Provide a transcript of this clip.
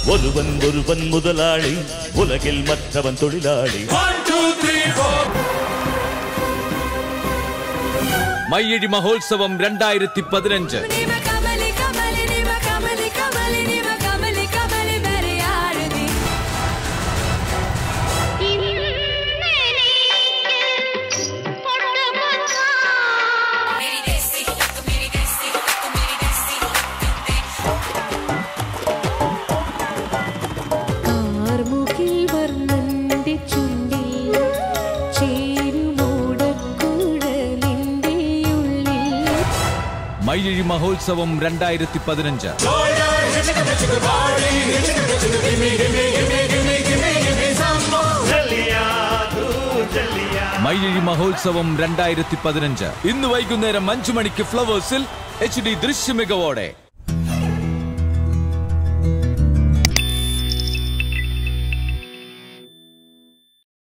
ഒരുവൻ ഒരുവൻ മുതലാളി ഉലകിൽ മറ്റവൻ തൊഴിലാളി. മയ്യഴി മഹോത്സവം 2015. മയ്യഴി മഹോത്സവം 2015. മയ്യഴി മഹോത്സവം 2015 ഇന്ന് വൈകുന്നേരം 5 മണിക്ക് ഫ്ലവേഴ്സിൽ HD ദൃശ്യമികവോടെ.